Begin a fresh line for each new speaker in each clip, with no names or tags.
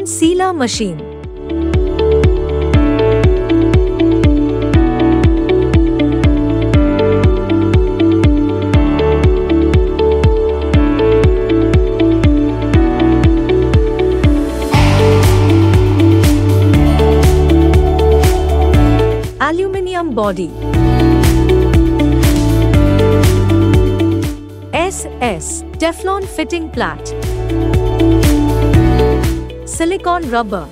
Hand sealer machine. Aluminium body. SS Teflon fitting plate. Silicone rubber.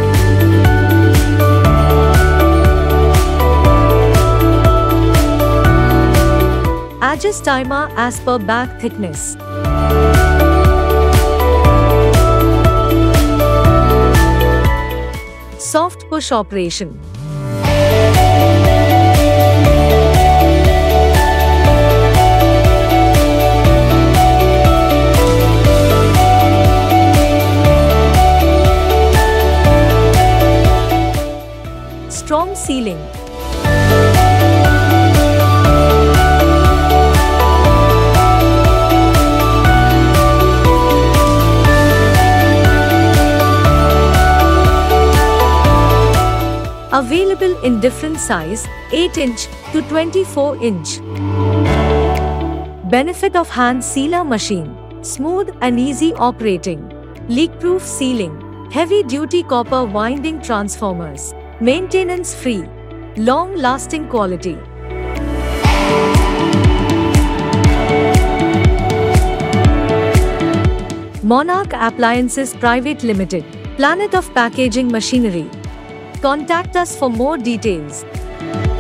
Adjust timer as per bag thickness. Soft push operation. Strong sealing. Available in different size, 8-inch to 24-inch. Benefit of hand sealer machine: smooth and easy operating, leak-proof sealing, heavy-duty copper winding transformers, maintenance-free, long-lasting quality. Monarch Appliances Private Limited, Planet of Packaging Machinery. Contact us for more details.